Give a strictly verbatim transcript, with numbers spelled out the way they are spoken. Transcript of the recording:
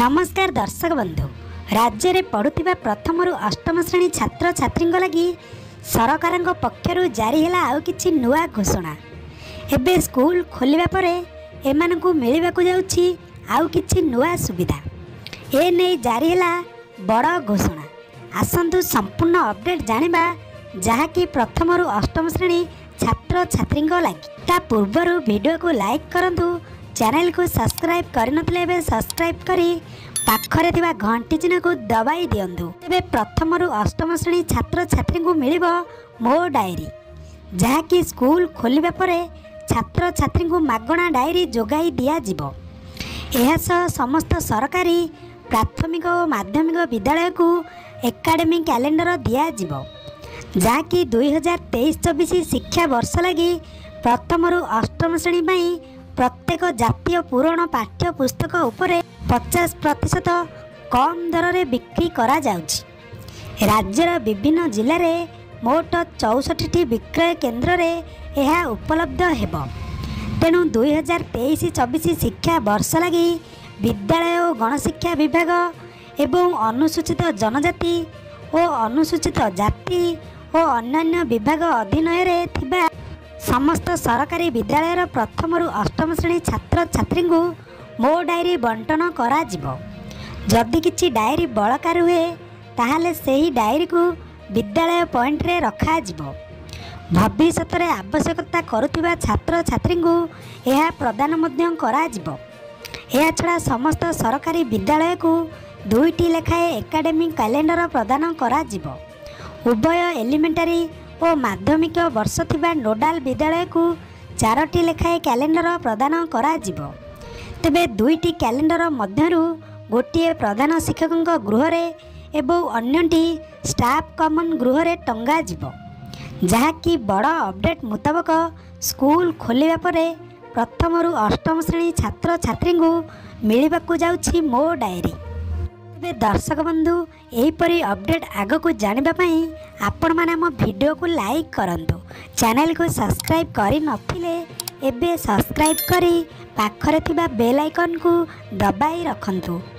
नमस्कार दर्शक बंधु। राज्य में पढ़ुवा प्रथम रु अष्टम श्रेणी छात्र छात्री लगी सरकार पक्षर जारी है आउ कि नुआ घोषणा। एबे स्कूल खोलिबा परे एमानकु मिलिबाकु जाउछि आउ कि नुआ सुविधा। ए नहीं जारी है बड़ घोषणा। आसंतु संपूर्ण अपडेट जानिबा जहाँकि प्रथम रु अष्टम श्रेणी छात्र छात्री लगी। ता पूर्वर वीडियो को लाइक करंतु, चैनल को सब्सक्राइब करनथिले सब्सक्राइब करी पाखरे थिबा घंटी चिन्ह को दबाई दियंतु। एबे प्रथम रु अष्टम श्रेणी छात्र छात्री को मिलिबो मो डायरी, जहाँकि स्कूल खोलिबा परे छात्र छात्री को मागणा डायरी जोगाई दिया जिवो। एहा सह समस्त सरकारी प्राथमिक और माध्यमिक विद्यालय को एकाडेमिक कैलेंडर दिया जिवो, जहाँकि दुई हजार तेईस चौबीस शिक्षा वर्ष लगी प्रथम रु अष्टम श्रेणी में प्रत्येक जातीय पुराण पाठ्य पुस्तक उपरे पचास प्रतिशत कम दर में बिक्री करा जाउछि। राज्यर विभिन्न जिले में मोट चौसठी विक्रय केन्द्र में यह उपलब्ध हेब। तेणु दुई हजार तेईस चौबीस शिक्षा वर्ष लगी विद्यालय और गणशिक्षा विभाग एवं अनुसूचित जनजाति और अनुसूचित जाति और अन्य विभाग अधीन थिबा समस्त सरकारी विद्यालय प्रथम रु अष्टम श्रेणी छात्र छात्री को मो डायरी बंटन करा जिवो। जदि किछि डायरी बलका रुहे ताहाले सेही डायरी को विद्यालय पॉइंट रे रखा जिवो। भविष्य में आवश्यकता करुथिबा छात्र छात्री को यह प्रदान मध्य करा जिवो। यह छड़ा समस्त सरकारी विद्यालय को दुईटी लेखाए एकाडेमिक कैलेंडर प्रदान करा जिवो। उभय एलिमेंटारी और माध्यमिक वर्ष थिबा नोडाल विद्यालय को चारोटी लेखाए कैलेंडर प्रदान करा जिवो। तेबे दुईटी कैलेंडर मध्यरु गोटे प्रधान शिक्षक गृह एवं अन्यटी स्टाफ कमन गृह टंगा जिवो। जहाँकि बड़ अपडेट मुताबक स्कूल खोलिबा परे प्रथम रु अष्टम श्रेणी छात्र छात्री को मिलिबाकु जाउछि मो डायरी। दर्शक बंधु एहीपरी अपडेट आगक जानिबा पई आपण माने हम वीडियो को लाइक करंतु, चैनल को सब्सक्राइब करि नथिले एबे सब्सक्राइब करी पाखरे थिबा बेल आइकन को दबाई रखंतु।